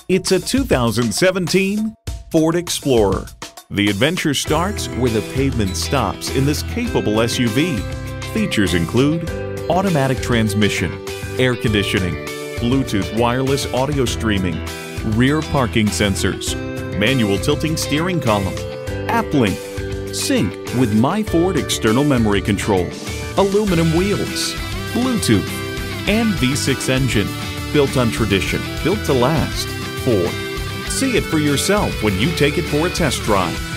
It's a 2017 Ford Explorer. The adventure starts where the pavement stops in this capable SUV. Features include automatic transmission, air conditioning, Bluetooth wireless audio streaming, rear parking sensors, manual tilting steering column, app link, sync with My Ford external memory control, aluminum wheels, Bluetooth, and V6 engine. Built on tradition, built to last. Ford. See it for yourself when you take it for a test drive.